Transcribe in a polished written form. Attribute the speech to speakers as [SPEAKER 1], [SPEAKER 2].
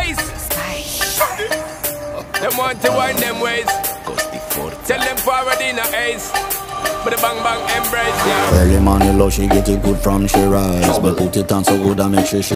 [SPEAKER 1] Spice. Them want to wind them ways. Tell them forward in a ace. But the bang bang embrace, yeah.
[SPEAKER 2] Early morning love, she get it good from she rise. But put it on so good I make sure she